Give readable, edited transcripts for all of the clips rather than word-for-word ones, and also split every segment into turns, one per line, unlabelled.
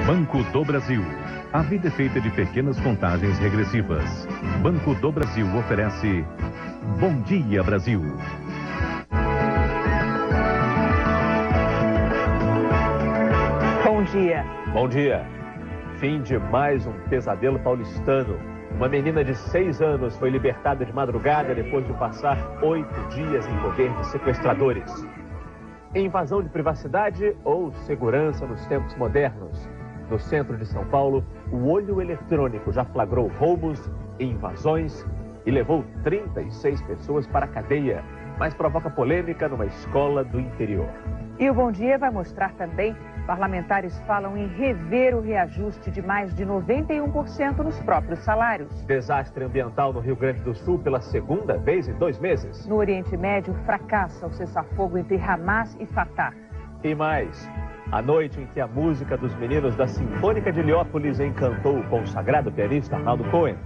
Banco do Brasil. A vida é feita de pequenas contagens regressivas. Banco do Brasil oferece Bom Dia Brasil.
Bom dia.
Bom dia. Fim de mais um pesadelo paulistano. Uma menina de 6 anos foi libertada de madrugada depois de passar 8 dias em poder de sequestradores. Invasão de privacidade ou segurança nos tempos modernos? No centro de São Paulo, o olho eletrônico já flagrou roubos e invasões e levou 36 pessoas para a cadeia, mas provoca polêmica numa escola do interior.
E o Bom Dia vai mostrar também, parlamentares falam em rever o reajuste de mais de 91% nos próprios salários.
Desastre ambiental no Rio Grande do Sul pela segunda vez em 2 meses.
No Oriente Médio, fracassa o cessar-fogo entre Hamas e Fatah.
E mais, a noite em que a música dos meninos da Sinfônica de Heliópolis encantou o consagrado pianista Arnaldo Cohen.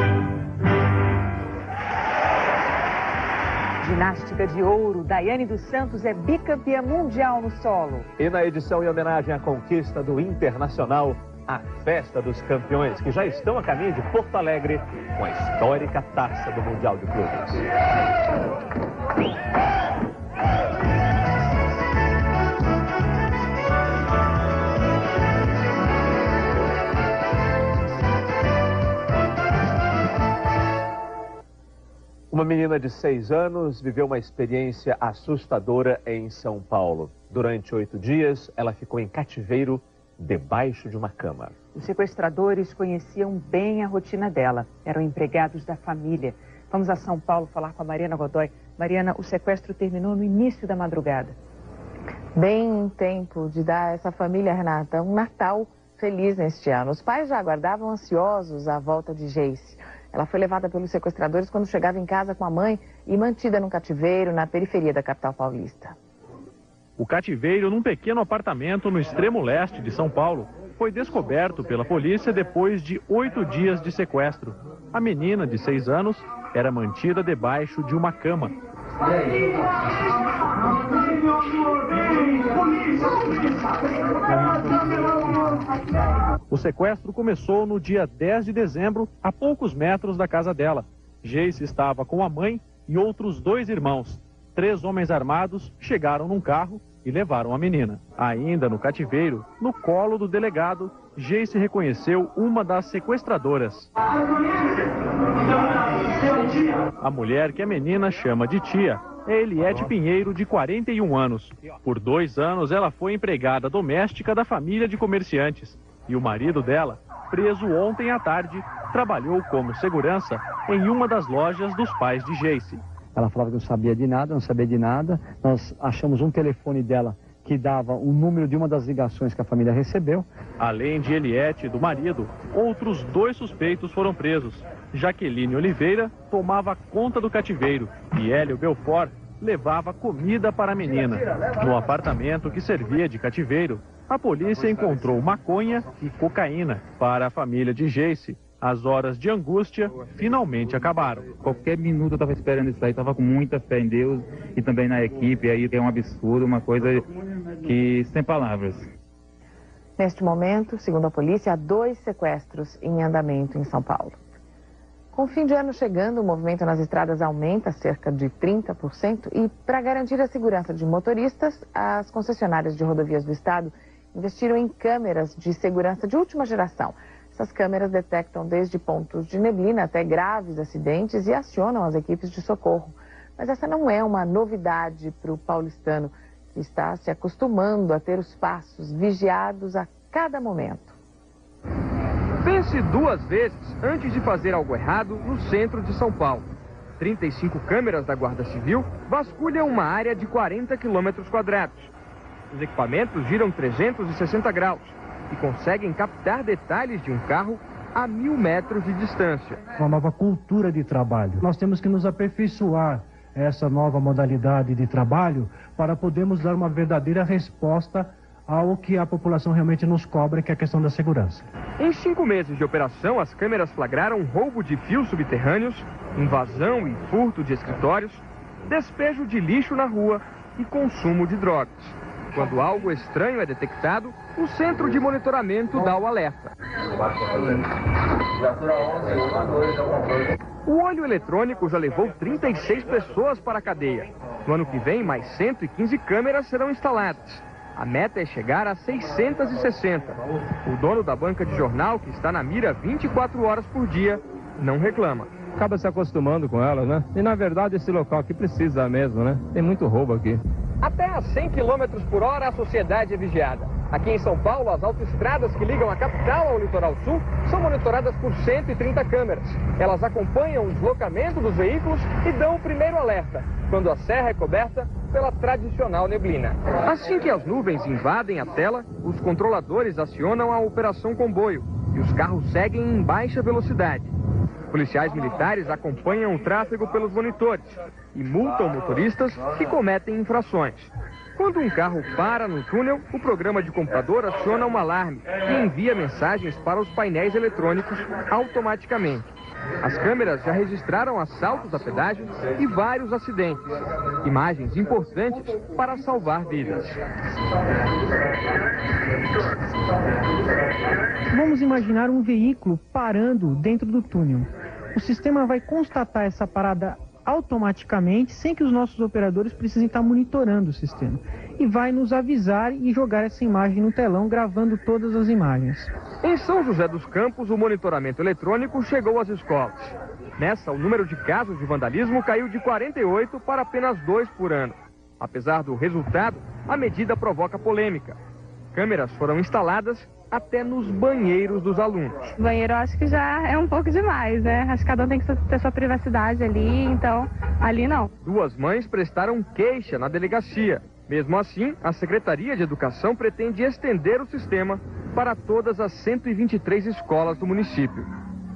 Ginástica de ouro, Daiane dos Santos é bicampeã mundial no solo.
E na edição em homenagem à conquista do Internacional, a Festa dos Campeões, que já estão a caminho de Porto Alegre com a histórica taça do Mundial de Clubes. Uma menina de 6 anos viveu uma experiência assustadora em São Paulo. Durante 8 dias, ela ficou em cativeiro debaixo de uma cama.
Os sequestradores conheciam bem a rotina dela. Eram empregados da família. Vamos a São Paulo falar com a Mariana Godoy. Mariana, o sequestro terminou no início da madrugada.
Bem em tempo de dar a essa família, Renata, um Natal feliz neste ano. Os pais já aguardavam ansiosos a volta de Geice. Ela foi levada pelos sequestradores quando chegava em casa com a mãe e mantida num cativeiro na periferia da capital paulista.
O cativeiro, num pequeno apartamento no extremo leste de São Paulo, foi descoberto pela polícia depois de 8 dias de sequestro. A menina, de 6 anos, era mantida debaixo de uma cama. O sequestro começou no dia 10 de dezembro, a poucos metros da casa dela. Geice estava com a mãe e outros 2 irmãos. 3 homens armados chegaram num carro e levaram a menina. Ainda no cativeiro, no colo do delegado, Geice reconheceu uma das sequestradoras. A mulher que a menina chama de tia é Eliette Pinheiro, de 41 anos. Por 2 anos, ela foi empregada doméstica da família de comerciantes. E o marido dela, preso ontem à tarde, trabalhou como segurança em uma das lojas dos pais de Geice.
Ela falava que não sabia de nada. Nós achamos um telefone dela que dava o número de uma das ligações que a família recebeu.
Além de Eliette e do marido, outros 2 suspeitos foram presos. Jaqueline Oliveira tomava conta do cativeiro e Hélio Belfort levava comida para a menina. No apartamento que servia de cativeiro, a polícia encontrou maconha e cocaína. Para a família de Geice, as horas de angústia finalmente acabaram.
Qualquer minuto eu estava esperando isso aí, estava com muita fé em Deus e também na equipe. Aí é um absurdo, uma coisa que sem palavras.
Neste momento, segundo a polícia, há 2 sequestros em andamento em São Paulo. Com o fim de ano chegando, o movimento nas estradas aumenta cerca de 30% e, para garantir a segurança de motoristas, as concessionárias de rodovias do estado investiram em câmeras de segurança de última geração. Essas câmeras detectam desde pontos de neblina até graves acidentes e acionam as equipes de socorro. Mas essa não é uma novidade para o paulistano, que está se acostumando a ter os passos vigiados a cada momento.
Pense 2 vezes antes de fazer algo errado no centro de São Paulo. 35 câmeras da Guarda Civil vasculham uma área de 40 quilômetros quadrados. Os equipamentos giram 360 graus e conseguem captar detalhes de um carro a 1000 metros de distância.
Uma nova cultura de trabalho. Nós temos que nos aperfeiçoar essa nova modalidade de trabalho para podermos dar uma verdadeira resposta ao que a população realmente nos cobra, que é a questão da segurança.
Em 5 meses de operação, as câmeras flagraram roubo de fios subterrâneos, invasão e furto de escritórios, despejo de lixo na rua e consumo de drogas. Quando algo estranho é detectado, o centro de monitoramento dá o alerta. O olho eletrônico já levou 36 pessoas para a cadeia. No ano que vem, mais 115 câmeras serão instaladas. A meta é chegar a 660. O dono da banca de jornal, que está na mira 24 horas por dia, não reclama.
Acaba se acostumando com ela, né? E na verdade esse local aqui precisa mesmo, né? Tem muito roubo aqui.
Até a 100 km por hora a sociedade é vigiada. Aqui em São Paulo, as autoestradas que ligam a capital ao litoral sul são monitoradas por 130 câmeras. Elas acompanham o deslocamento dos veículos e dão o primeiro alerta, quando a serra é coberta pela tradicional neblina. Assim que as nuvens invadem a tela, os controladores acionam a Operação Comboio e os carros seguem em baixa velocidade. Policiais militares acompanham o tráfego pelos monitores e multam motoristas que cometem infrações. Quando um carro para no túnel, o programa de computador aciona um alarme e envia mensagens para os painéis eletrônicos automaticamente. As câmeras já registraram assaltos a pedágios e vários acidentes. Imagens importantes para salvar vidas.
Vamos imaginar um veículo parando dentro do túnel. O sistema vai constatar essa parada automaticamente, sem que os nossos operadores precisem estar monitorando o sistema. E vai nos avisar e jogar essa imagem no telão, gravando todas as imagens.
Em São José dos Campos, o monitoramento eletrônico chegou às escolas. Nessa, o número de casos de vandalismo caiu de 48 para apenas 2 por ano. Apesar do resultado, a medida provoca polêmica. Câmeras foram instaladas até nos banheiros dos alunos.
Banheiro eu acho que já é um pouco demais, né? Acho que cada um tem que ter sua privacidade ali, então ali não.
2 mães prestaram queixa na delegacia. Mesmo assim, a Secretaria de Educação pretende estender o sistema para todas as 123 escolas do município.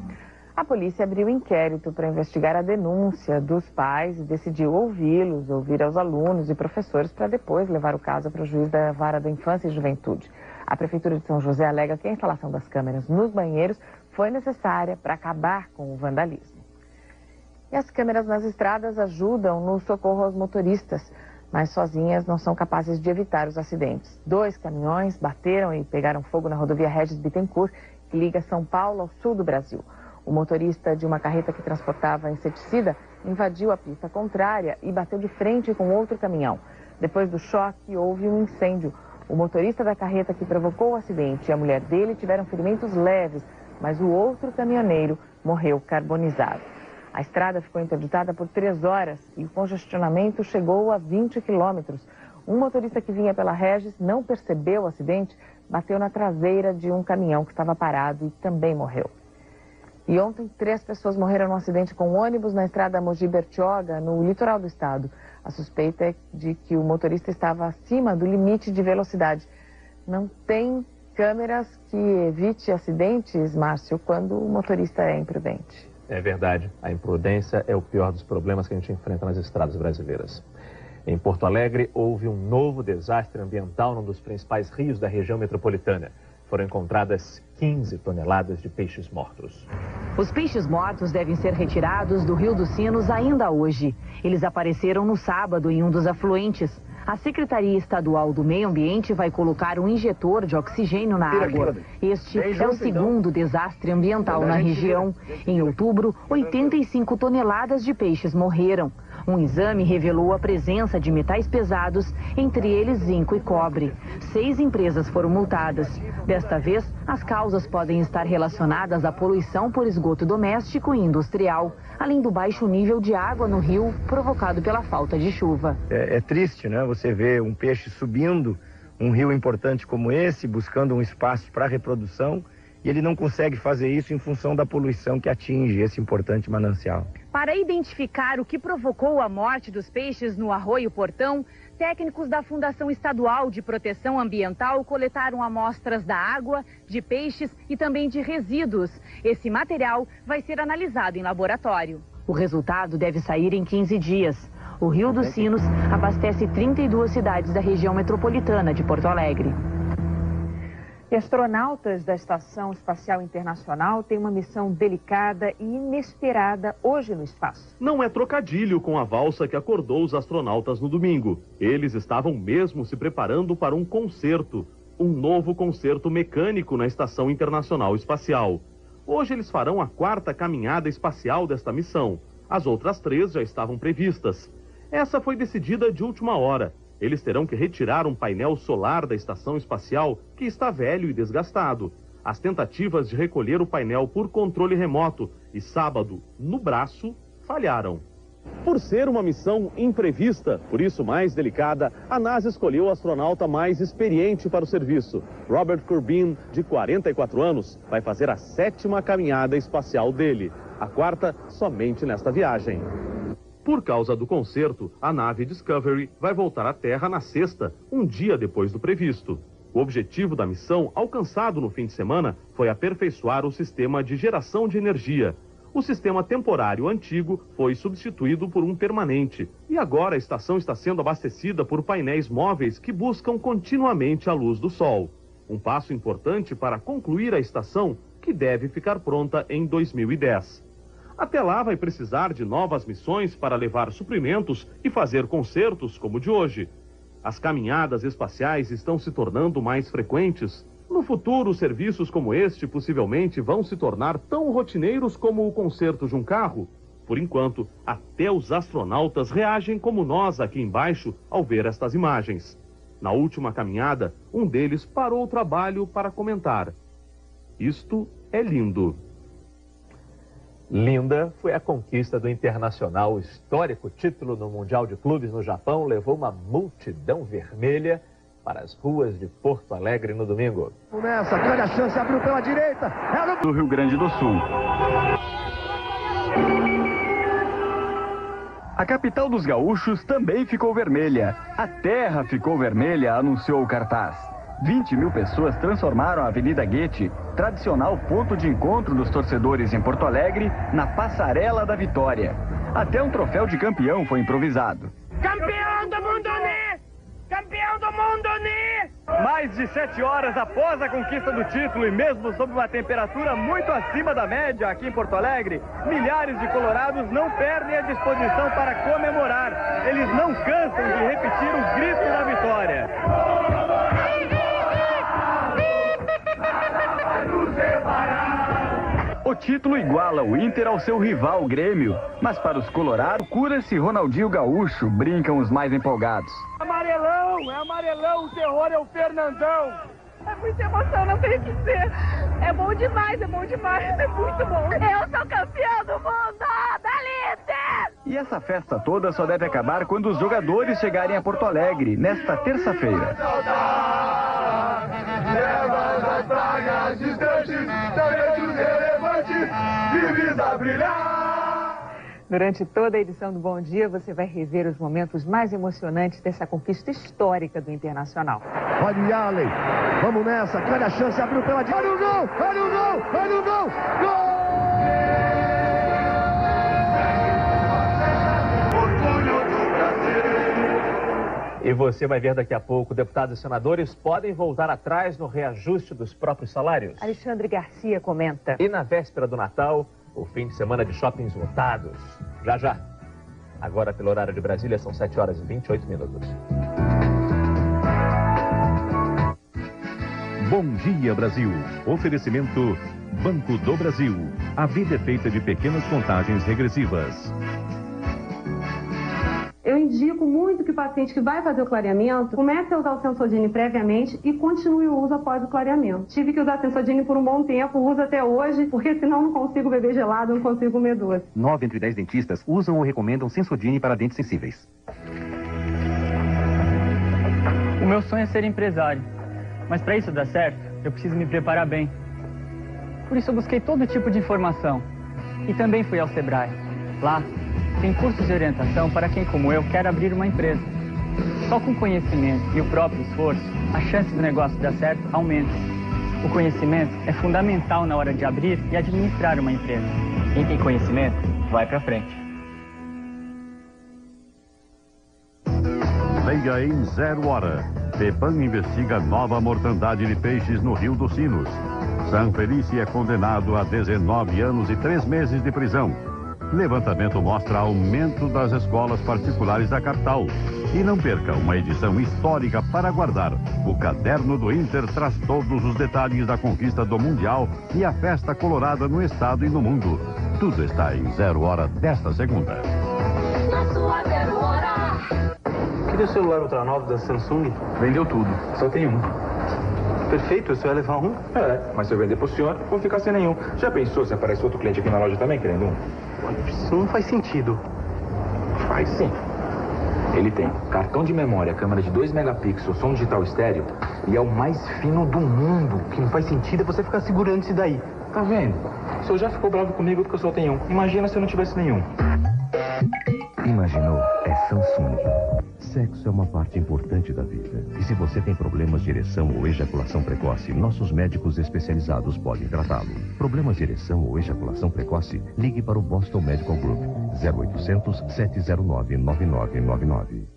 A polícia abriu inquérito para investigar a denúncia dos pais e decidiu ouvir aos alunos e professores para depois levar o caso para o juiz da Vara da Infância e Juventude. A Prefeitura de São José alega que a instalação das câmeras nos banheiros foi necessária para acabar com o vandalismo. E as câmeras nas estradas ajudam no socorro aos motoristas, mas sozinhas não são capazes de evitar os acidentes. 2 caminhões bateram e pegaram fogo na rodovia Regis Bittencourt, que liga São Paulo ao sul do Brasil. O motorista de uma carreta que transportava inseticida invadiu a pista contrária e bateu de frente com outro caminhão. Depois do choque, houve um incêndio. O motorista da carreta que provocou o acidente e a mulher dele tiveram ferimentos leves, mas o outro caminhoneiro morreu carbonizado. A estrada ficou interditada por 3 horas e o congestionamento chegou a 20 quilômetros. Um motorista que vinha pela Regis não percebeu o acidente, bateu na traseira de um caminhão que estava parado e também morreu. E ontem, 3 pessoas morreram num acidente com ônibus na estrada Mogi-Bertioga, no litoral do estado. A suspeita é de que o motorista estava acima do limite de velocidade. Não tem câmeras que evite acidentes, Márcio, quando o motorista é imprudente.
É verdade. A imprudência é o pior dos problemas que a gente enfrenta nas estradas brasileiras. Em Porto Alegre, houve um novo desastre ambiental num dos principais rios da região metropolitana. Foram encontradas 15 toneladas de peixes mortos.
Os peixes mortos devem ser retirados do Rio dos Sinos ainda hoje. Eles apareceram no sábado em um dos afluentes. A Secretaria Estadual do Meio Ambiente vai colocar um injetor de oxigênio na água. Este é o segundo desastre ambiental na região. Em outubro, 85 toneladas de peixes morreram. Um exame revelou a presença de metais pesados, entre eles zinco e cobre. 6 empresas foram multadas. Desta vez, as causas podem estar relacionadas à poluição por esgoto doméstico e industrial, além do baixo nível de água no rio provocado pela falta de chuva.
É triste, né? Você vê um peixe subindo um rio importante como esse, buscando um espaço para reprodução, e ele não consegue fazer isso em função da poluição que atinge esse importante manancial.
Para identificar o que provocou a morte dos peixes no Arroio Portão, técnicos da Fundação Estadual de Proteção Ambiental coletaram amostras da água, de peixes e também de resíduos. Esse material vai ser analisado em laboratório.
O resultado deve sair em 15 dias. O Rio dos Sinos abastece 32 cidades da região metropolitana de Porto Alegre.
E astronautas da Estação Espacial Internacional têm uma missão delicada e inesperada hoje no espaço.
Não é trocadilho com a valsa que acordou os astronautas no domingo. Eles estavam mesmo se preparando para um concerto, um novo concerto mecânico na Estação Internacional Espacial. Hoje eles farão a 4ª caminhada espacial desta missão. As outras 3 já estavam previstas. Essa foi decidida de última hora. Eles terão que retirar um painel solar da estação espacial que está velho e desgastado. As tentativas de recolher o painel por controle remoto e sábado, no braço, falharam. Por ser uma missão imprevista, por isso mais delicada, a NASA escolheu o astronauta mais experiente para o serviço. Robert Corbin, de 44 anos, vai fazer a 7ª caminhada espacial dele. A 4ª somente nesta viagem. Por causa do concerto, a nave Discovery vai voltar à Terra na sexta, um dia depois do previsto. O objetivo da missão, alcançado no fim de semana, foi aperfeiçoar o sistema de geração de energia. O sistema temporário antigo foi substituído por um permanente. E agora a estação está sendo abastecida por painéis móveis que buscam continuamente a luz do Sol. Um passo importante para concluir a estação, que deve ficar pronta em 2010. Até lá vai precisar de novas missões para levar suprimentos e fazer concertos como o de hoje. As caminhadas espaciais estão se tornando mais frequentes. No futuro, serviços como este possivelmente vão se tornar tão rotineiros como o concerto de um carro. Por enquanto, até os astronautas reagem como nós aqui embaixo ao ver estas imagens. Na última caminhada, um deles parou o trabalho para comentar: "Isto é lindo."
Linda foi a conquista do Internacional. O histórico título no Mundial de Clubes no Japão levou uma multidão vermelha para as ruas de Porto Alegre no domingo.
Nessa, grande a chance, abriu pela direita.
Do Rio Grande do Sul. A capital dos gaúchos também ficou vermelha. A terra ficou vermelha, anunciou o cartaz. 20 mil pessoas transformaram a Avenida Goethe, tradicional ponto de encontro dos torcedores em Porto Alegre, na Passarela da Vitória. Até um troféu de campeão foi improvisado.
Campeão do mundo, né? Campeão do mundo, né?
Mais de 7 horas após a conquista do título e mesmo sob uma temperatura muito acima da média aqui em Porto Alegre, milhares de colorados não perdem a disposição para comemorar. Eles não cansam de repetir o grito da vitória. O título iguala o Inter ao seu rival, o Grêmio. Mas para os colorados, cura-se Ronaldinho Gaúcho, brincam os mais empolgados.
Amarelão, o terror é o Fernandão.
É muita emoção, não tem o que dizer. É bom demais, é muito bom. Eu sou campeão do mundo, da Inter!
E essa festa toda só deve acabar quando os jogadores chegarem a Porto Alegre, nesta terça-feira.
Leva as pragas distantes, talentos relevantes, vives a brilhar.
Durante toda a edição do Bom Dia, você vai rever os momentos mais emocionantes dessa conquista histórica do Internacional.
Olha o Yaley, vamos nessa, olha a chance, abriu pela direita. Olha o gol, olha o gol, olha o gol, gol!
E você vai ver daqui a pouco, deputados e senadores podem voltar atrás no reajuste dos próprios salários.
Alexandre Garcia comenta.
E na véspera do Natal, o fim de semana de shoppings lotados. Já. Agora, pelo horário de Brasília, são 7 horas e 28 minutos.
Bom Dia Brasil. Oferecimento Banco do Brasil. A vida é feita de pequenas contagens regressivas.
Eu indico muito que o paciente que vai fazer o clareamento comece a usar o Sensodine previamente e continue o uso após o clareamento. Tive que usar Sensodine por um bom tempo, uso até hoje, porque senão não consigo beber gelado, não consigo comer doce.
9 entre 10 dentistas usam ou recomendam Sensodine para dentes sensíveis.
O meu sonho é ser empresário, mas para isso dar certo, eu preciso me preparar bem. Por isso eu busquei todo tipo de informação e também fui ao Sebrae. Lá tem cursos de orientação para quem, como eu, quer abrir uma empresa. Só com conhecimento e o próprio esforço, a chance do negócio dar certo aumenta. O conhecimento é fundamental na hora de abrir e administrar uma empresa. Quem tem conhecimento, vai para frente.
Na dia em 0 hora. Fepan investiga nova mortandade de peixes no Rio dos Sinos. Sanfelice é condenado a 19 anos e 3 meses de prisão. Levantamento mostra aumento das escolas particulares da capital. E não perca uma edição histórica para guardar. O Caderno do Inter traz todos os detalhes da conquista do Mundial e a festa colorada no estado e no mundo. Tudo está em 0 hora desta segunda.
Na sua 0 hora.
Queria o celular Ultra 9 da Samsung?
Vendeu tudo, só tem um.
Perfeito, você vai levar um?
Mas se eu vender pro senhor, vou ficar sem nenhum. Já pensou se aparece outro cliente aqui na loja também querendo um?
Isso não faz sentido.
Faz sim. Ele tem cartão de memória, câmera de 2 megapixels, som digital estéreo e é o mais fino do mundo.
O que não faz sentido é você ficar segurando isso daí.
Tá vendo? O senhor já ficou bravo comigo porque eu só tenho um. Imagina se eu não tivesse nenhum.
Imaginou? É Samsung. Sexo é uma parte importante da vida. E se você tem problemas de ereção ou ejaculação precoce, nossos médicos especializados podem tratá-lo. Problemas de ereção ou ejaculação precoce? Ligue para o Boston Medical Group. 0800 709 9999.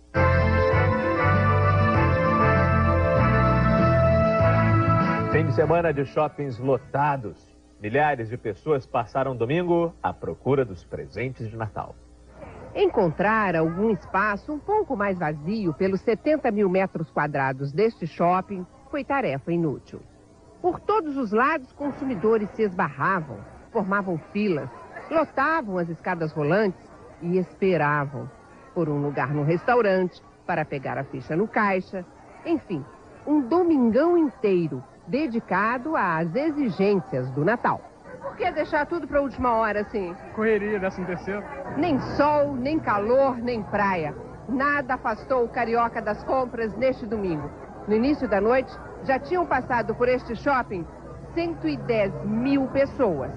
Fim de semana de shoppings lotados. Milhares de pessoas passaram domingo à procura dos presentes de Natal.
Encontrar algum espaço um pouco mais vazio pelos 70 mil metros quadrados deste shopping foi tarefa inútil. Por todos os lados, consumidores se esbarravam, formavam filas, lotavam as escadas rolantes e esperavam por um lugar no restaurante para pegar a ficha no caixa. Enfim, um domingão inteiro dedicado às exigências do Natal. Por que deixar tudo para a última hora, assim?
Correria, 13º.
Nem sol, nem calor, nem praia. Nada afastou o carioca das compras neste domingo. No início da noite, já tinham passado por este shopping 110 mil pessoas.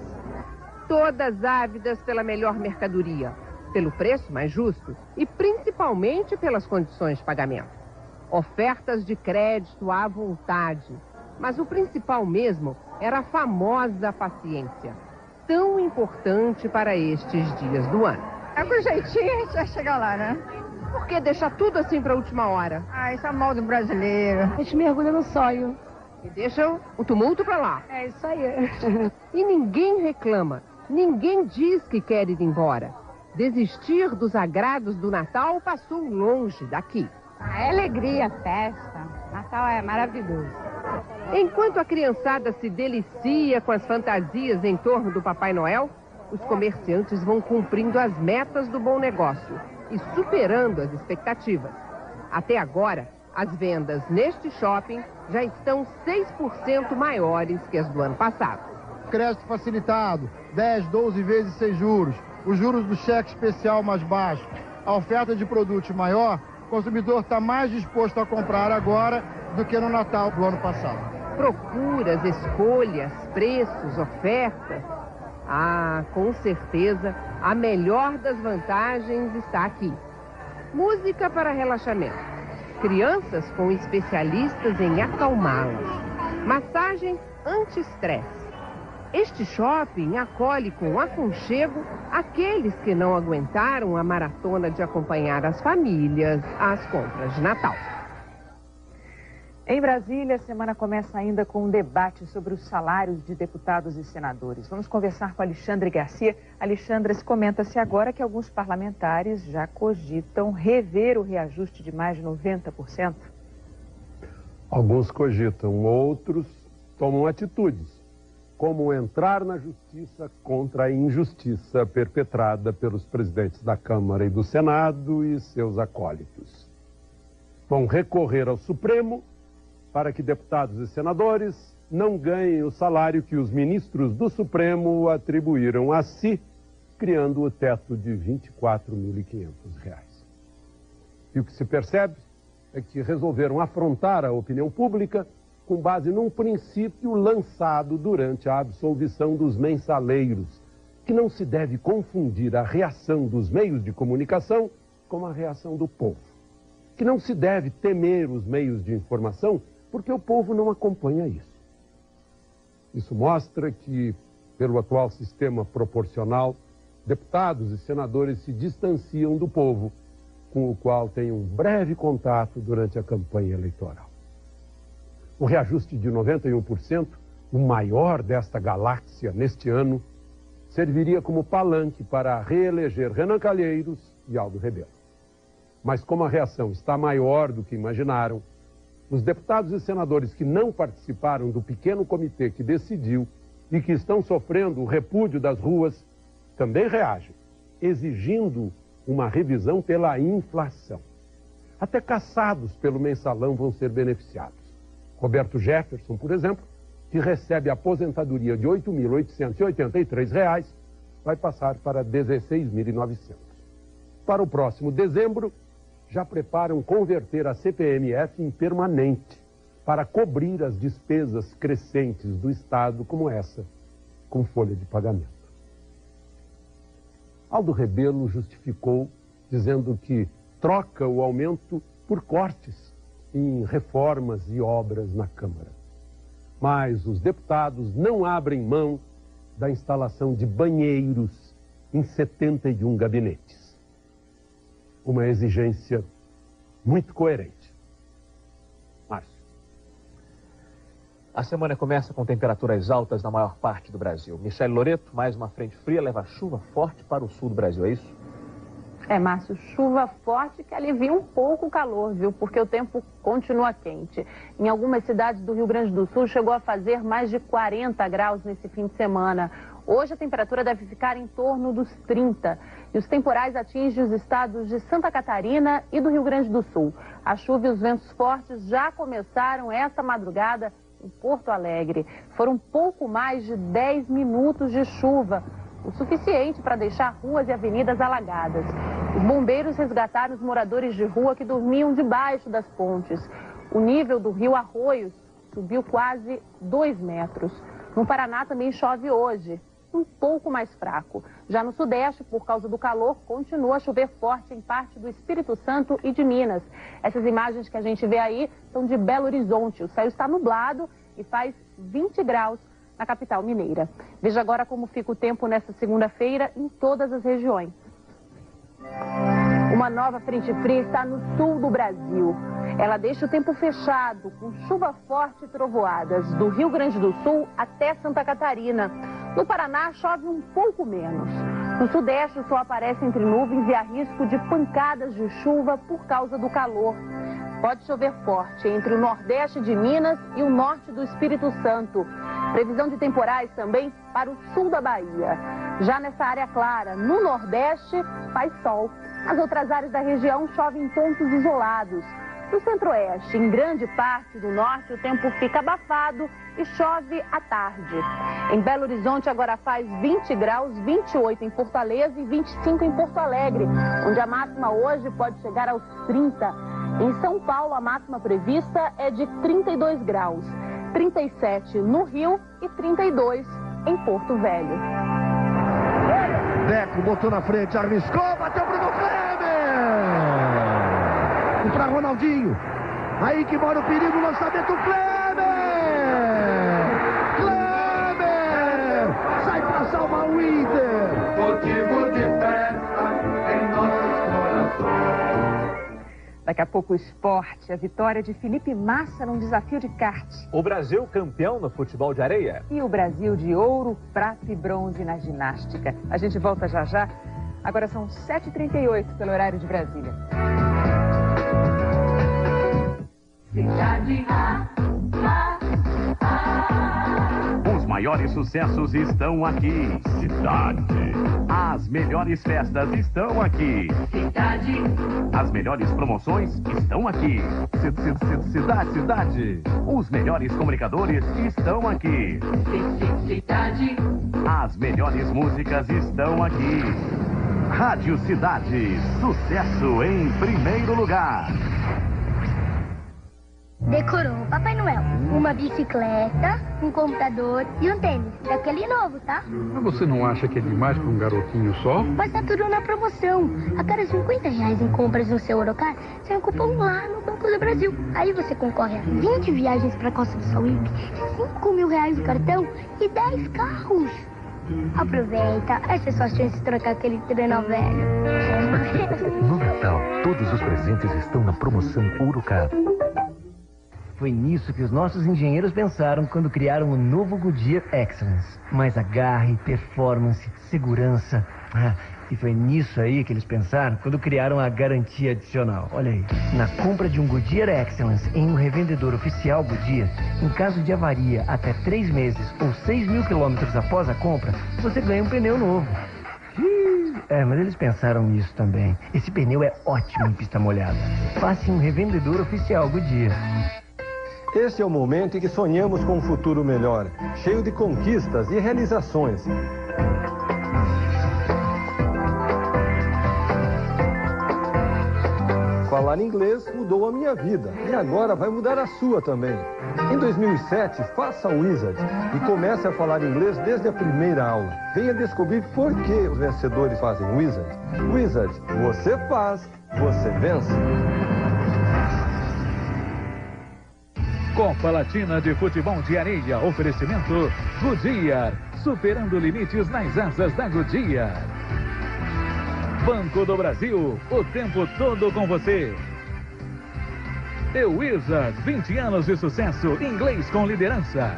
Todas ávidas pela melhor mercadoria, pelo preço mais justo e principalmente pelas condições de pagamento. Ofertas de crédito à vontade. Mas o principal mesmo era a famosa paciência, tão importante para estes dias do ano.
É com jeitinho a gente vai chegar lá, né?
Por que deixar tudo assim para a última hora?
Isso é mal do brasileiro. A gente mergulha no sonho.
E deixam o tumulto para lá.
É isso aí.
E ninguém reclama, ninguém diz que quer ir embora. Desistir dos agrados do Natal passou longe daqui.
É alegria, festa. Natal é maravilhoso.
Enquanto a criançada se delicia com as fantasias em torno do Papai Noel, os comerciantes vão cumprindo as metas do bom negócio e superando as expectativas. Até agora, as vendas neste shopping já estão 6% maiores que as do ano passado.
Crédito facilitado, 10, 12 vezes sem juros, os juros do cheque especial mais baixo, a oferta de produtos maior, o consumidor está mais disposto a comprar agora do que no Natal do ano passado.
Procuras, escolhas, preços, ofertas. Com certeza, a melhor das vantagens está aqui. Música para relaxamento. Crianças com especialistas em acalmá-las. Massagem anti-estresse. Este shopping acolhe com aconchego aqueles que não aguentaram a maratona de acompanhar as famílias às compras de Natal.
Em Brasília, a semana começa ainda com um debate sobre os salários de deputados e senadores. Vamos conversar com Alexandre Garcia. Alexandre, comenta-se agora que alguns parlamentares já cogitam rever o reajuste de mais de 90%.
Alguns cogitam, outros tomam atitudes, como entrar na justiça contra a injustiça perpetrada pelos presidentes da Câmara e do Senado e seus acólitos. Vão recorrer ao Supremo para que deputados e senadores não ganhem o salário que os ministros do Supremo atribuíram a si, criando o teto de R$ 24.500. E o que se percebe é que resolveram afrontar a opinião pública com base num princípio lançado durante a absolvição dos mensaleiros, que não se deve confundir a reação dos meios de comunicação com a reação do povo, que não se deve temer os meios de informação porque o povo não acompanha isso. Isso mostra que, pelo atual sistema proporcional, deputados e senadores se distanciam do povo com o qual tenho um breve contato durante a campanha eleitoral. O reajuste de 91%, o maior desta galáxia neste ano, serviria como palanque para reeleger Renan Calheiros e Aldo Rebelo. Mas como a reação está maior do que imaginaram, os deputados e senadores que não participaram do pequeno comitê que decidiu e que estão sofrendo o repúdio das ruas também reagem, exigindo uma revisão pela inflação. Até caçados pelo mensalão vão ser beneficiados. Roberto Jefferson, por exemplo, que recebe a aposentadoria de R$ 8.883, vai passar para R$ 16.900. Para o próximo dezembro, já preparam converter a CPMF em permanente para cobrir as despesas crescentes do Estado, como essa, com folha de pagamento. Aldo Rebelo justificou dizendo que troca o aumento por cortes em reformas e obras na Câmara. Mas os deputados não abrem mão da instalação de banheiros em 71 gabinetes. Uma exigência muito coerente. Márcio.
A semana começa com temperaturas altas na maior parte do Brasil. Michele Loreto, mais uma frente fria leva chuva forte para o sul do Brasil, é isso?
Márcio, chuva forte que alivia um pouco o calor, viu? Porque o tempo continua quente. Em algumas cidades do Rio Grande do Sul chegou a fazer mais de 40 graus nesse fim de semana. Hoje a temperatura deve ficar em torno dos 30. E os temporais atingem os estados de Santa Catarina e do Rio Grande do Sul. A chuva e os ventos fortes já começaram esta madrugada em Porto Alegre. Foram pouco mais de 10 minutos de chuva, o suficiente para deixar ruas e avenidas alagadas. Os bombeiros resgataram os moradores de rua que dormiam debaixo das pontes. O nível do rio Arroios subiu quase 2 metros. No Paraná também chove hoje, um pouco mais fraco. Já no Sudeste, por causa do calor, continua a chover forte em parte do Espírito Santo e de Minas. Essas imagens que a gente vê aí são de Belo Horizonte. O céu está nublado e faz 20 graus na capital mineira. Veja agora como fica o tempo nesta segunda-feira em todas as regiões. Uma nova frente fria está no sul do Brasil. Ela deixa o tempo fechado, com chuva forte e trovoadas, do Rio Grande do Sul até Santa Catarina. No Paraná, chove um pouco menos. No Sudeste, o sol aparece entre nuvens e há risco de pancadas de chuva por causa do calor. Pode chover forte entre o Nordeste de Minas e o Norte do Espírito Santo. Previsão de temporais também para o sul da Bahia. Já nessa área clara, no Nordeste, faz sol. Nas outras áreas da região, chove em pontos isolados. No Centro-Oeste, em grande parte do Norte, o tempo fica abafado e chove à tarde. Em Belo Horizonte, agora faz 20 graus, 28 em Fortaleza e 25 em Porto Alegre, onde a máxima hoje pode chegar aos 30. Em São Paulo, a máxima prevista é de 32 graus, 37 no Rio e 32 em Porto Velho.
Deco botou na frente, arriscou, bateu pro Kleber! E para Ronaldinho, aí que mora o perigo, lançamento Kleber! Kleber! Sai para salvar o Inter! Motivo de festa em nossos corações.
Daqui a pouco o esporte, a vitória de Felipe Massa num desafio de kart.
O Brasil campeão no futebol de areia.
E o Brasil de ouro, prata e bronze na ginástica. A gente volta já já. Agora são 7h38 pelo horário de Brasília.
Cidade Os maiores sucessos estão aqui. Cidade. As melhores festas estão aqui.
Cidade.
As melhores promoções estão aqui. Cidade. Os melhores comunicadores estão aqui.
Cidade.
As melhores músicas estão aqui. Rádio Cidade. Sucesso em primeiro lugar.
Decorou Papai Noel, uma bicicleta, um computador e um tênis. Daquele novo, tá?
Mas você não acha que é demais para um garotinho só?
Mas tá tudo na promoção. A cada R$50 em compras no seu Orocar, tem um cupom lá no Banco do Brasil. Aí você concorre a 20 viagens para a Costa do Sauípe, R$5 mil no cartão e 10 carros. Aproveita, essa é sua chance de trocar aquele trenó velho.
No Natal, todos os presentes estão na promoção Ourocard.
Foi nisso que os nossos engenheiros pensaram quando criaram o novo Goodyear Excellence. Mais agarre, performance, segurança. E foi nisso aí que eles pensaram quando criaram a garantia adicional. Olha aí. Na compra de um Goodyear Excellence em um revendedor oficial Goodyear, em caso de avaria até 3 meses ou 6 mil quilômetros após a compra, você ganha um pneu novo. Mas eles pensaram nisso também. Esse pneu é ótimo em pista molhada. Passe em um revendedor oficial Goodyear.
Esse é o momento em que sonhamos com um futuro melhor, cheio de conquistas e realizações. Falar inglês mudou a minha vida e agora vai mudar a sua também. Em 2007, faça o Wizard e comece a falar inglês desde a primeira aula. Venha descobrir por que os vencedores fazem Wizard. Wizard, você faz, você vence.
Copa Latina de Futebol de Areia, oferecimento Goodyear, superando limites nas asas da Goodyear. Banco do Brasil, o tempo todo com você. The Wizard, 20 anos de sucesso, inglês com liderança.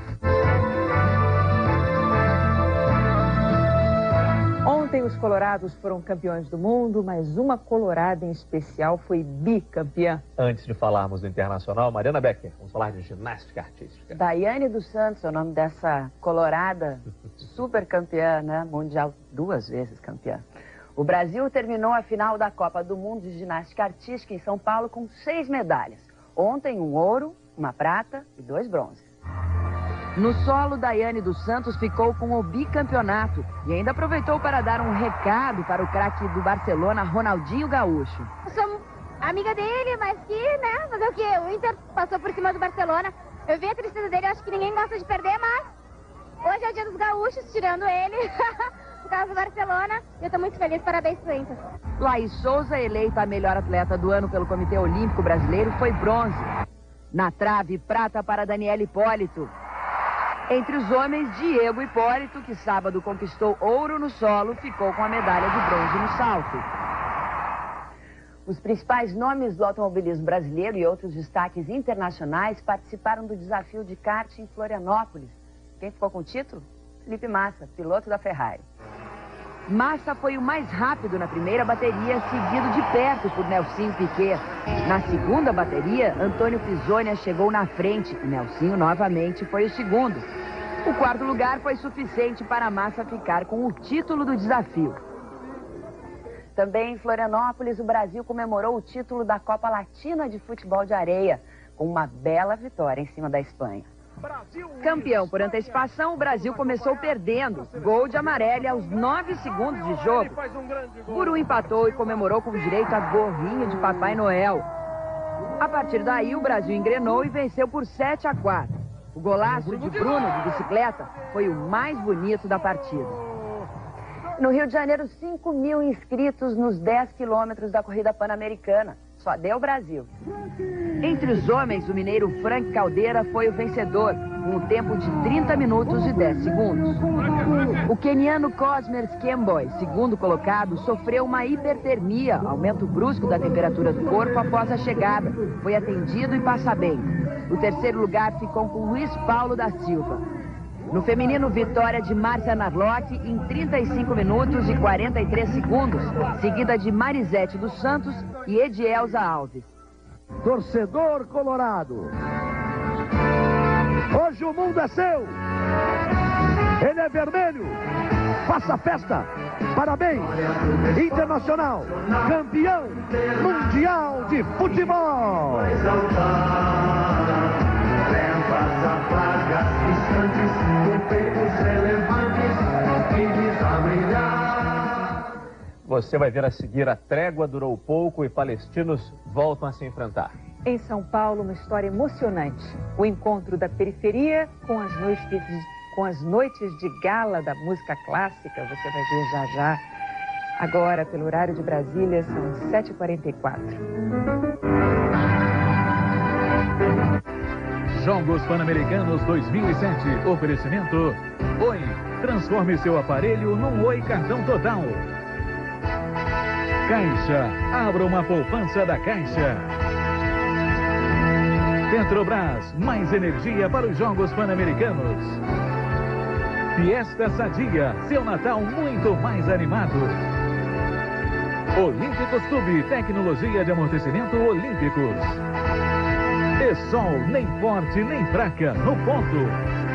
Ontem os colorados foram campeões do mundo, mas uma colorada em especial foi bicampeã.
Antes de falarmos do internacional, Mariana Becker, vamos falar de ginástica artística.
Daiane dos Santos é o nome dessa colorada super campeã, né? Mundial, 2 vezes campeã. O Brasil terminou a final da Copa do Mundo de Ginástica Artística em São Paulo com 6 medalhas. Ontem, 1 ouro, 1 prata e 2 bronzes. No solo, Daiane dos Santos ficou com o bicampeonato e ainda aproveitou para dar um recado para o craque do Barcelona, Ronaldinho Gaúcho.
Eu sou amiga dele, mas que, né? Fazer o quê? O Inter passou por cima do Barcelona. Eu vi a tristeza dele, eu acho que ninguém gosta de perder, mas hoje é o dia dos gaúchos, tirando ele. Por causa do Barcelona, eu tô muito feliz, parabéns pro Inter.
Laís Souza, eleita a melhor atleta do ano pelo Comitê Olímpico Brasileiro, foi bronze. Na trave, prata para Daniele Hipólito. Entre os homens, Diego Hipólito, que sábado conquistou ouro no solo, ficou com a medalha de bronze no salto. Os principais nomes do automobilismo brasileiro e outros destaques internacionais participaram do desafio de kart em Florianópolis. Quem ficou com o título? Felipe Massa, piloto da Ferrari. Massa foi o mais rápido na primeira bateria, seguido de perto por Nelsinho Piquet. Na segunda bateria, Antônio Pisonia chegou na frente e Nelsinho novamente foi o segundo. O 4º lugar foi suficiente para Massa ficar com o título do desafio. Também em Florianópolis, o Brasil comemorou o título da Copa Latina de Futebol de Areia, com uma bela vitória em cima da Espanha. Campeão por antecipação, o Brasil começou perdendo. Gol de Amarelli aos 9 segundos de jogo. Guru empatou e comemorou com direito a gorrinho de Papai Noel. A partir daí, o Brasil engrenou e venceu por 7-4. O golaço de Bruno, de bicicleta, foi o mais bonito da partida. No Rio de Janeiro, 5 mil inscritos nos 10 quilômetros da corrida pan-americana. Só deu Brasil. Entre os homens, o mineiro Frank Caldeira foi o vencedor, com um tempo de 30 minutos e 10 segundos. O queniano Cosmer Skemboy, segundo colocado, sofreu uma hipertermia, aumento brusco da temperatura do corpo após a chegada. Foi atendido e passa bem. O 3º lugar ficou com Luiz Paulo da Silva. No feminino, vitória de Márcia Narlock em 35 minutos e 43 segundos, seguida de Marisete dos Santos e Edielza Alves.
Torcedor colorado, hoje o mundo é seu, ele é vermelho, faça festa, parabéns, Internacional, campeão mundial de futebol.
Você vai ver a seguir, a trégua durou pouco e palestinos voltam a se enfrentar.
Em São Paulo, uma história emocionante. O encontro da periferia com as noites de gala da música clássica. Você vai ver já já. Agora, pelo horário de Brasília, são 7h44.
Jogos Pan-Americanos 2007. Oferecimento Oi, transforme seu aparelho num Oi Cartão Total. Caixa, abra uma poupança da Caixa. Petrobras, mais energia para os Jogos Pan-Americanos. Fiesta Sadia, seu Natal muito mais animado. Olímpicos Tube, tecnologia de amortecimento Olímpicos. E Sol, nem forte nem fraca, no ponto.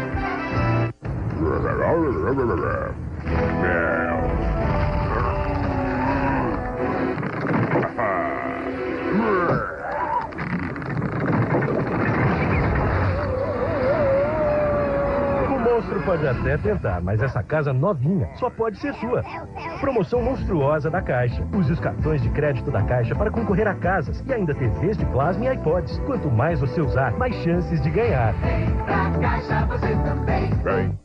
O monstro pode até tentar, mas essa casa novinha só pode ser sua. Promoção monstruosa da Caixa. Use os cartões de crédito da Caixa para concorrer a casas e ainda TVs de plasma e iPods. Quanto mais você usar, mais chances de ganhar.
Vem pra Caixa você também. Vem.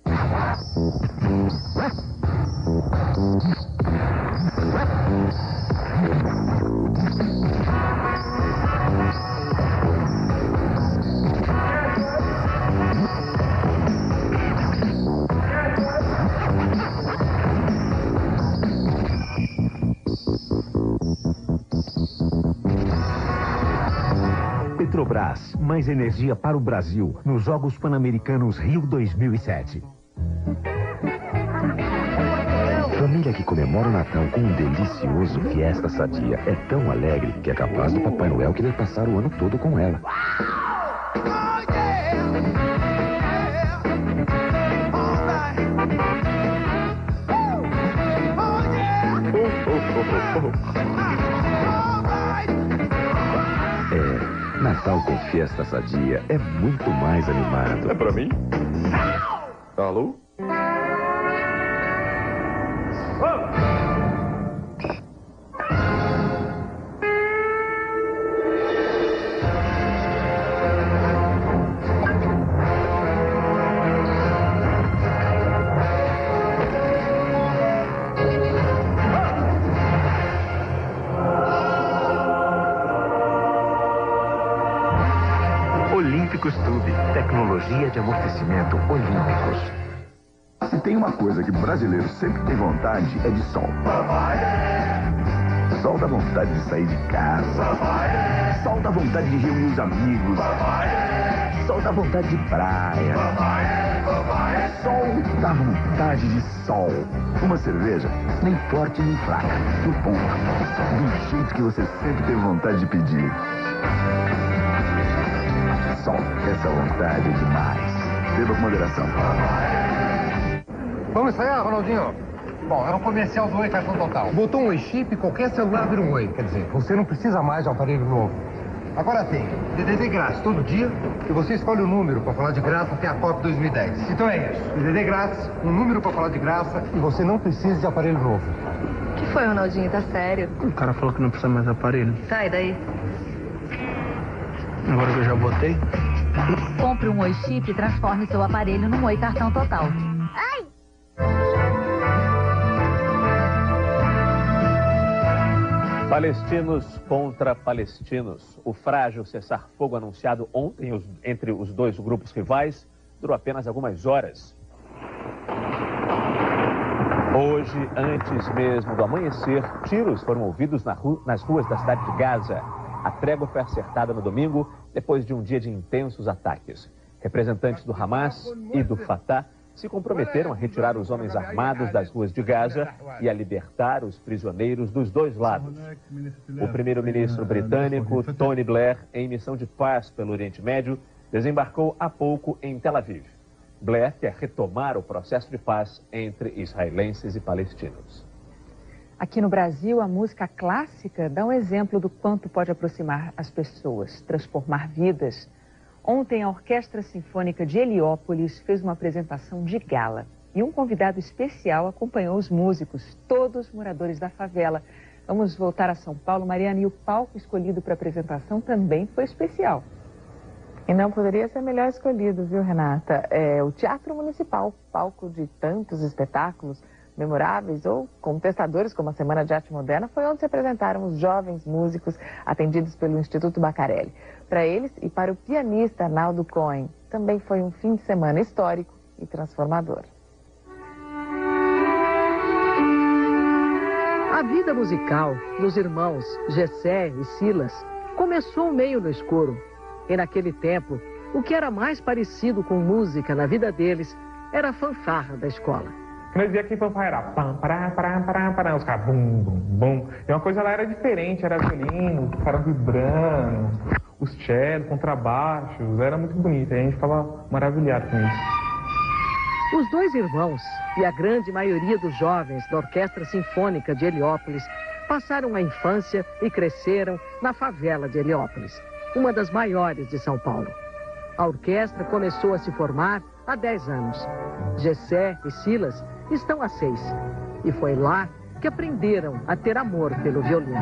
Petrobras, mais energia para o Brasil, nos Jogos Pan-Americanos Rio 2007. Família que comemora o Natal com um delicioso Fiesta Sadia é tão alegre que é capaz do Papai Noel querer passar o ano todo com ela. Natal com Fiesta Sadia é muito mais animado.
É pra mim? Alô?
Olímpicos Tube, tecnologia de amortecimento Olímpicos.
Se tem uma coisa que brasileiro sempre tem vontade, é de sol. Sol dá vontade de sair de casa. Sol dá vontade de reunir os amigos. Sol dá vontade de praia. Sol dá vontade de sol. Uma cerveja, nem forte nem fraca, no ponto. Do jeito que você sempre teve vontade de pedir. Sol, essa vontade é demais. Beba com moderação.
Vamos ensaiar, Ronaldinho? Bom, é um comercial do Oi Cartão Total. Botou um Oi Chip, qualquer celular vira um Oi. Quer dizer, você não precisa mais de aparelho novo. Agora tem DDD grátis todo dia e você escolhe o número para falar de graça até a Copa 2010. Então é isso, DDD grátis, um número para falar de graça e você não precisa de aparelho novo.
O que foi, Ronaldinho? Tá sério?
O cara falou que não precisa mais de aparelho.
Sai daí.
Agora que eu já botei.
Compre um Oi Chip e transforme seu aparelho num Oi Cartão Total.
Ai!
Palestinos contra palestinos. O frágil cessar-fogo anunciado ontem entre os dois grupos rivais durou apenas algumas horas. Hoje, antes mesmo do amanhecer, tiros foram ouvidos nas ruas da cidade de Gaza. A trégua foi acertada no domingo, depois de um dia de intensos ataques. Representantes do Hamas e do Fatah se comprometeram a retirar os homens armados das ruas de Gaza e a libertar os prisioneiros dos dois lados. O primeiro-ministro britânico, Tony Blair, em missão de paz pelo Oriente Médio, desembarcou há pouco em Tel Aviv. Blair quer retomar o processo de paz entre israelenses e palestinos.
Aqui no Brasil, a música clássica dá um exemplo do quanto pode aproximar as pessoas, transformar vidas. Ontem, a Orquestra Sinfônica de Heliópolis fez uma apresentação de gala. E um convidado especial acompanhou os músicos, todos moradores da favela. Vamos voltar a São Paulo, Mariana, e o palco escolhido para a apresentação também foi especial.
E não poderia ser melhor escolhido, viu, Renata? É o Teatro Municipal, palco de tantos espetáculos memoráveis ou contestadores, como a Semana de Arte Moderna, foi onde se apresentaram os jovens músicos atendidos pelo Instituto Bacarelli. Para eles e para o pianista Arnaldo Cohen, também foi um fim de semana histórico e transformador.
A vida musical dos irmãos Gessé e Silas começou meio no escuro. E naquele tempo, o que era mais parecido com música na vida deles era a fanfarra da escola.
Quando eu dizia que fanfarra era pam, pará, pará, pará, pará, os caras bum, bum, bum. E uma coisa lá era diferente, era violino, os caras vibrando, os cellos, contrabaixos, era muito bonito. E a gente ficava maravilhado com isso.
Os dois irmãos e a grande maioria dos jovens da Orquestra Sinfônica de Heliópolis passaram a infância e cresceram na favela de Heliópolis, uma das maiores de São Paulo. A orquestra começou a se formar há 10 anos. Gessé e Silas estão há 6. E foi lá que aprenderam a ter amor pelo violino.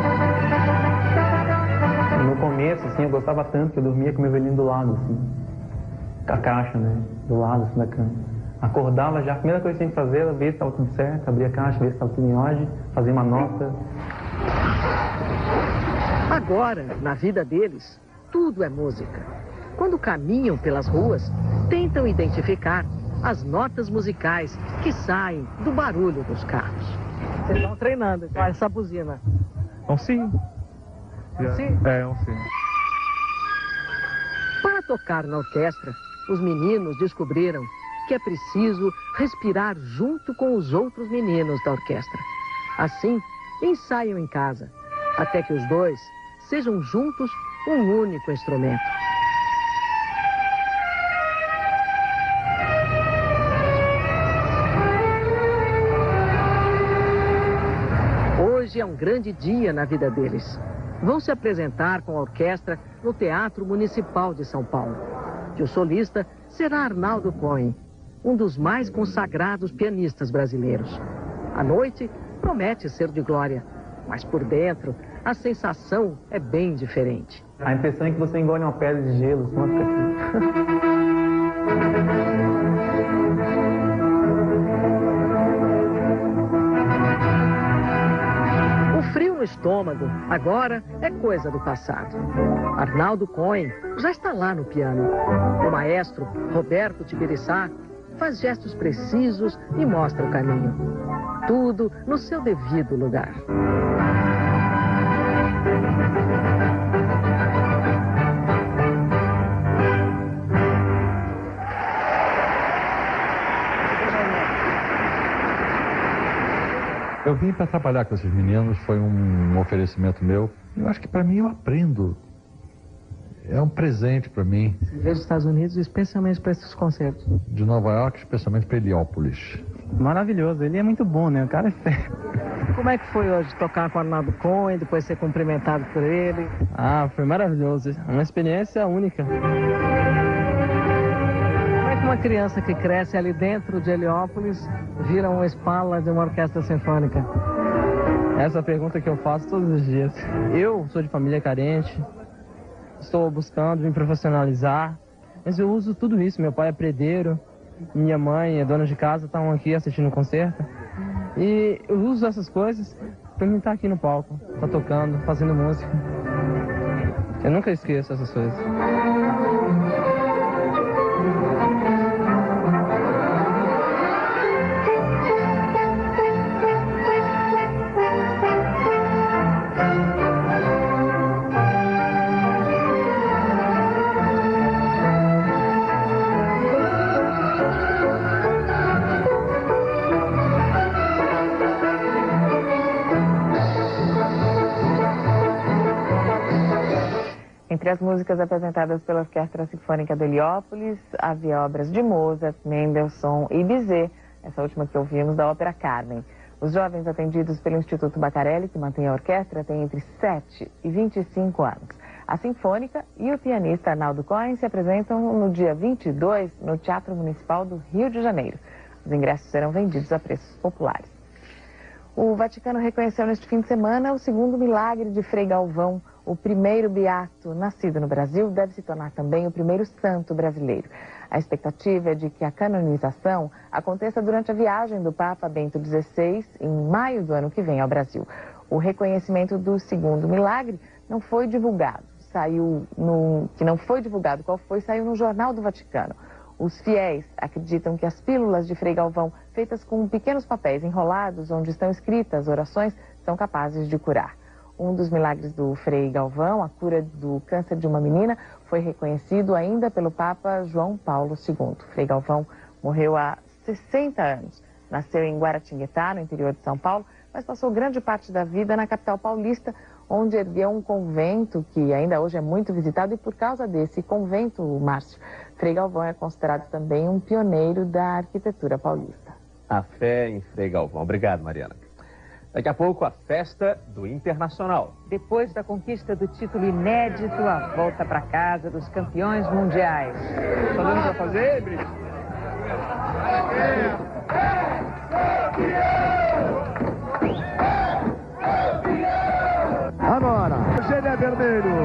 No começo, assim, eu gostava tanto que eu dormia com meu violino do lado, assim. Com a caixa, né? Do lado, assim, da cama. Acordava já, a primeira coisa que tinha que fazer era ver se estava tudo certo, abrir a caixa, ver se estava tudo em ordem, fazer uma nota.
Agora, na vida deles, tudo é música. Quando caminham pelas ruas, tentam identificar as notas musicais que saem do barulho dos carros. Vocês estão treinando com essa buzina?
Um sim.
Sim?
É, um sim.
Para tocar na orquestra, os meninos descobriram que é preciso respirar junto com os outros meninos da orquestra. Assim, ensaiam em casa, até que os dois sejam juntos um único instrumento. Hoje é um grande dia na vida deles. Vão se apresentar com a orquestra no Teatro Municipal de São Paulo. E o solista será Arnaldo Cohen, um dos mais consagrados pianistas brasileiros. A noite promete ser de glória, mas por dentro a sensação é bem diferente.
A impressão é que você engole uma pedra de gelo, senão fica assim.
O frio no estômago agora é coisa do passado. Arnaldo Cohen já está lá no piano. O maestro Roberto Tibiriçá faz gestos precisos e mostra o caminho. Tudo no seu devido lugar.
Eu vim para trabalhar com esses meninos, foi um oferecimento meu. Eu acho que para mim eu aprendo. É um presente para mim.
Vejo os Estados Unidos, especialmente para esses concertos.
De Nova York, especialmente para Heliópolis.
Maravilhoso, ele é muito bom, né? O cara é fé.
Como é que foi hoje tocar com o Arnaldo Cohen, depois ser cumprimentado por ele?
Ah, foi maravilhoso. Uma experiência única.
Como é que uma criança que cresce ali dentro de Heliópolis vira uma espala de uma orquestra sinfônica?
Essa pergunta que eu faço todos os dias. Eu sou de família carente, estou buscando me profissionalizar, mas eu uso tudo isso. Meu pai é predeiro, minha mãe é dona de casa, estão aqui assistindo o concerto. E eu uso essas coisas para mim estar aqui no palco, tá tocando, fazendo música. Eu nunca esqueço essas coisas.
Entre as músicas apresentadas pela Orquestra Sinfônica de Heliópolis, havia obras de Mozart, Mendelssohn e Bizet, essa última que ouvimos da ópera Carmen. Os jovens atendidos pelo Instituto Baccarelli, que mantém a orquestra, têm entre 7 e 25 anos. A Sinfônica e o pianista Arnaldo Cohen se apresentam no dia 22 no Teatro Municipal do Rio de Janeiro. Os ingressos serão vendidos a preços populares. O Vaticano reconheceu neste fim de semana o segundo milagre de Frei Galvão. O primeiro beato nascido no Brasil deve se tornar também o primeiro santo brasileiro. A expectativa é de que a canonização aconteça durante a viagem do Papa Bento XVI, em maio do ano que vem ao Brasil. O reconhecimento do segundo milagre não foi divulgado. Saiu no Jornal do Vaticano. Os fiéis acreditam que as pílulas de Frei Galvão, feitas com pequenos papéis enrolados onde estão escritas orações, são capazes de curar. Um dos milagres do Frei Galvão, a cura do câncer de uma menina, foi reconhecido ainda pelo Papa João Paulo II. Frei Galvão morreu há 60 anos. Nasceu em Guaratinguetá, no interior de São Paulo, mas passou grande parte da vida na capital paulista, onde ergueu um convento que ainda hoje é muito visitado, e por causa desse convento, Márcio, Frei Galvão é considerado também um pioneiro da arquitetura paulista.
A fé em Frei Galvão. Obrigado, Mariana. Daqui a pouco, a festa do Internacional.
Depois da conquista do título inédito, a volta para casa dos campeões mundiais.
Tá dando pra fazer, Brito?
Agora, Gênio Vermelho.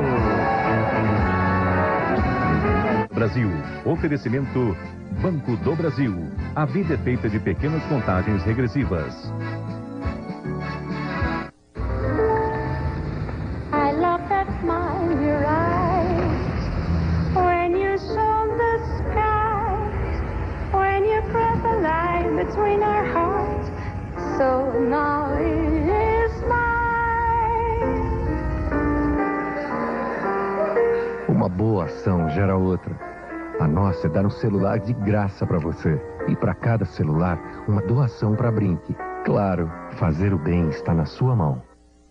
Brasil. Oferecimento Banco do Brasil. A vida é feita de pequenas contagens regressivas.
I love that smile in your eyes when you show the skies, when you press the line between our hearts. So now it is mine.
Uma boa ação gera outra. A nossa é dar um celular de graça para você. E para cada celular, uma doação para Brinque. Claro, fazer o bem está na sua mão.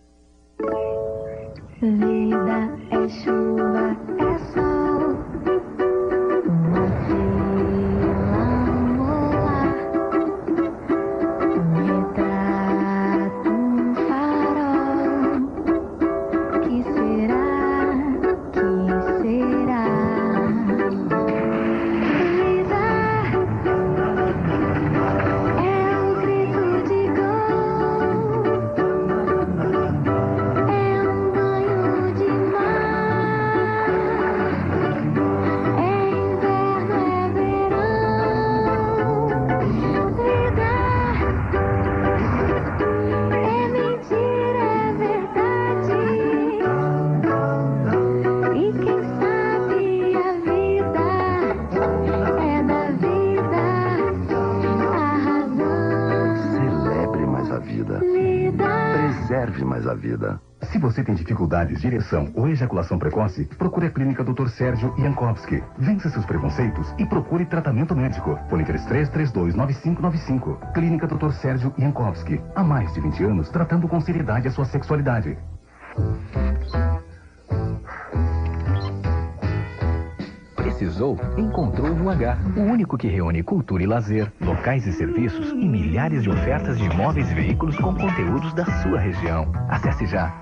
Vida é chuva, é sol. Uma estrela no ar. Retrato, farol. Que será? Que será? Vida é um grito de gol. É um banho de mar. É inverno, é verão. Vida é mentira, é verdade. E quem sabe a vida é da vida a razão.
Celebre mais a vida. Preserve mais a vida.
Se você tem dificuldades de ereção ou ejaculação precoce, procure a Clínica Dr. Sérgio Jankowski. Vença seus preconceitos e procure tratamento médico. Fone 33329595. Clínica Dr. Sérgio Jankowski. Há mais de 20 anos tratando com seriedade a sua sexualidade.
Precisou? Encontrou no H, o único que reúne cultura e lazer, locais e serviços e milhares de ofertas de imóveis e veículos com conteúdos da sua região. Acesse já.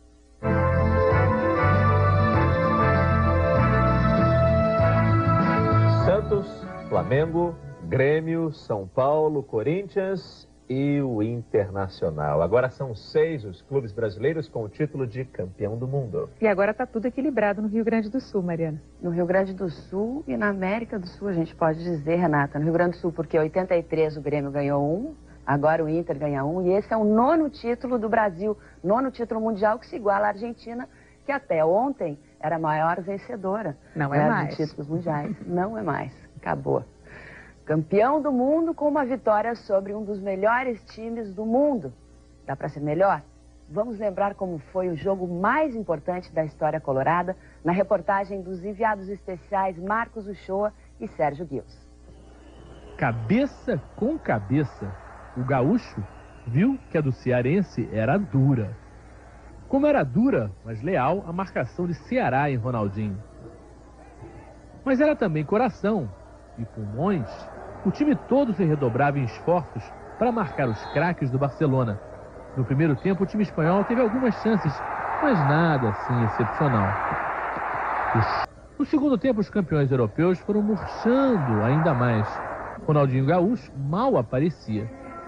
Santos, Flamengo, Grêmio, São Paulo, Corinthians e o Internacional. Agora são 6 os clubes brasileiros com o título de campeão do mundo.
E agora está tudo equilibrado no Rio Grande do Sul, Mariana.
No Rio Grande do Sul e na América do Sul, a gente pode dizer, Renata. No Rio Grande do Sul, porque em 83 o Grêmio ganhou 1, agora o Inter ganha 1, e esse é o 9º título do Brasil, 9º título mundial, que se iguala à Argentina, que até ontem era a maior vencedora.
Não é mais.
De títulos mundiais. Não é mais. Acabou. Campeão do mundo com uma vitória sobre um dos melhores times do mundo. Dá para ser melhor? Vamos lembrar como foi o jogo mais importante da história colorada na reportagem dos enviados especiais Marcos Uchoa e Sérgio Guios.
Cabeça com cabeça, o gaúcho viu que a do cearense era dura. Como era dura, mas leal, a marcação de Ceará em Ronaldinho. Mas era também coração e pulmões. O time todo se redobrava em esforços para marcar os craques do Barcelona. No primeiro tempo, o time espanhol teve algumas chances, mas nada assim excepcional. No segundo tempo, os campeões europeus foram murchando ainda mais. Ronaldinho Gaúcho mal aparecia.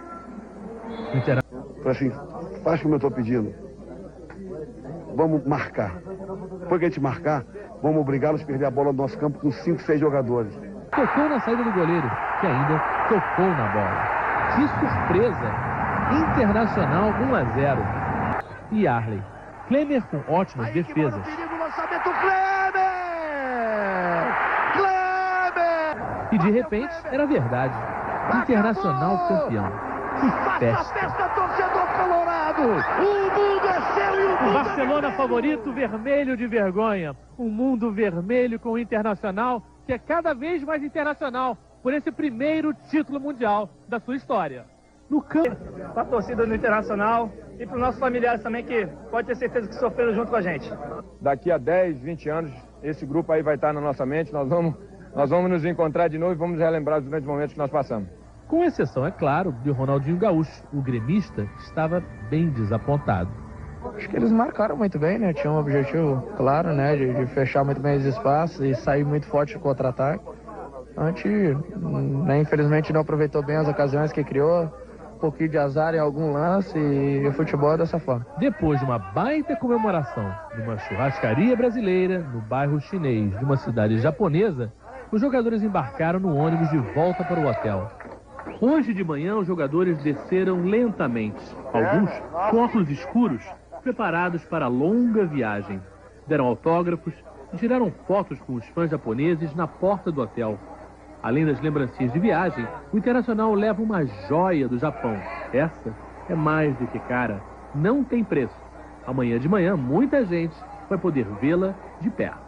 Assim, faz como eu estou pedindo. Vamos marcar. Depois que a gente marcar, vamos obrigá-los a perder a bola no nosso campo com 5, 6 jogadores.
Tocou na saída do goleiro, que ainda tocou na bola. Que surpresa! Internacional 1-0. E Arley. Klemer com ótimas defesas.
Perigo, lançamento, Klemer! Klemer!
E de repente, era verdade. Internacional campeão. Que festa!
Festa, torcedor colorado! O mundo é seu e o mundo
Barcelona favorito, vermelho de vergonha. Um mundo vermelho com o Internacional, que é cada vez mais internacional, por esse primeiro título mundial da sua história. No campo,
para a torcida do Internacional e para os nossos familiares também, que pode ter certeza que sofreram junto com a gente.
Daqui a 10, 20 anos, esse grupo aí vai estar na nossa mente, nós vamos nos encontrar de novo e vamos relembrar os grandes momentos que nós passamos.
Com exceção, é claro, de Ronaldinho Gaúcho. O gremista estava bem desapontado.
Acho que eles marcaram muito bem, né? Tinha um objetivo claro, né? De fechar muito bem os espaços e sair muito forte no contra-ataque. A gente, né, infelizmente, não aproveitou bem as ocasiões que criou. Um pouquinho de azar em algum lance e o futebol é dessa forma.
Depois de uma baita comemoração numa churrascaria brasileira, no bairro chinês de uma cidade japonesa, os jogadores embarcaram no ônibus de volta para o hotel. Hoje de manhã, os jogadores desceram lentamente, alguns com óculos escuros, preparados para a longa viagem. Deram autógrafos e tiraram fotos com os fãs japoneses na porta do hotel. Além das lembrancinhas de viagem, o Internacional leva uma joia do Japão. Essa é mais do que cara, não tem preço. Amanhã de manhã, muita gente vai poder vê-la de perto.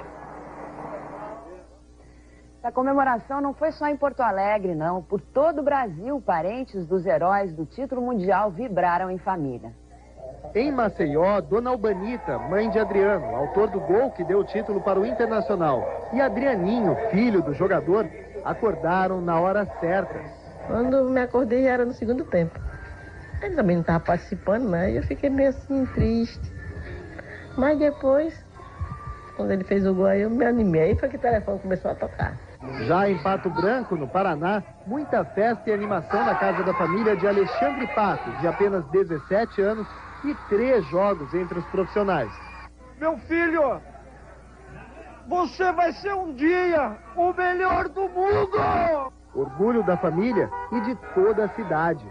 A comemoração não foi só em Porto Alegre, não. Por todo o Brasil, parentes dos heróis do título mundial vibraram em família.
Em Maceió, Dona Albanita, mãe de Adriano, autor do gol que deu o título para o Internacional, e Adrianinho, filho do jogador, acordaram na hora certa.
Quando me acordei já era no segundo tempo. Ele também não estava participando, né? E eu fiquei meio assim, triste. Mas depois, quando ele fez o gol, aí eu me animei. Aí foi que o telefone começou a tocar.
Já em Pato Branco, no Paraná, muita festa e animação na casa da família de Alexandre Pato, de apenas 17 anos, e 3 jogos entre os profissionais.
Meu filho, você vai ser um dia o melhor do mundo!
Orgulho da família e de toda a cidade.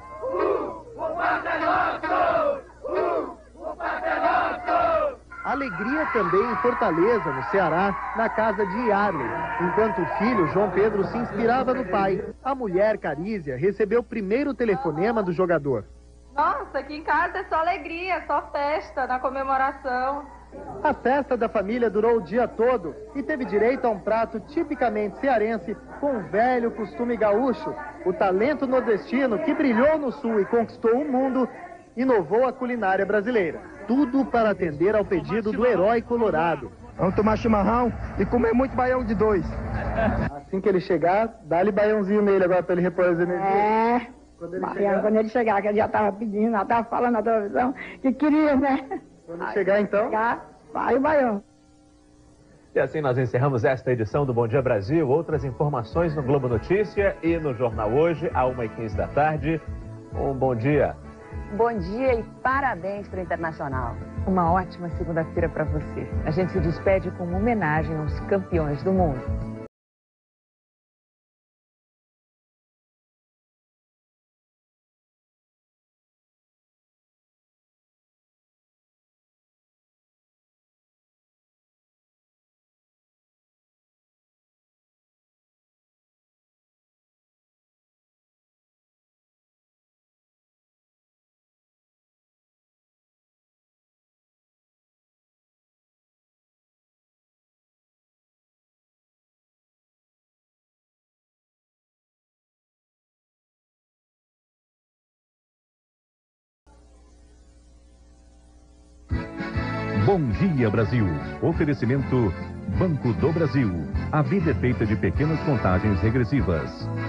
Alegria também em Fortaleza, no Ceará, na casa de Yarley, enquanto o filho, João Pedro, se inspirava no pai. A mulher, Carísia, recebeu o primeiro telefonema do jogador.
Nossa, aqui em casa é só alegria, só festa na comemoração.
A festa da família durou o dia todo e teve direito a um prato tipicamente cearense com um velho costume gaúcho. O talento nordestino que brilhou no sul e conquistou o mundo, inovou a culinária brasileira. Tudo para atender ao pedido do herói colorado.
Vamos tomar chimarrão e comer muito baião de 2.
Assim que ele chegar, dá-lhe baiãozinho nele agora para ele repor as energias.
Quando ele chegar, que ele já estava pedindo, já estava falando na televisão que queria, né?
Quando ele chegar, então?
Vai o baião.
E assim nós encerramos esta edição do Bom Dia Brasil. Outras informações no Globo Notícia e no Jornal Hoje, à 1h15 da tarde. Um bom dia.
Bom dia e parabéns para o Internacional.
Uma ótima segunda-feira para você. A gente se despede com uma homenagem aos campeões do mundo.
Bom Dia Brasil. Oferecimento Banco do Brasil. A vida é feita de pequenas contagens regressivas.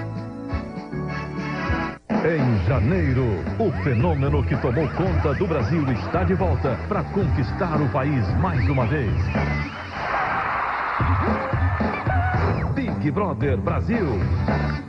Em janeiro, o fenômeno que tomou conta do Brasil está de volta para conquistar o país mais uma vez. Big Brother Brasil.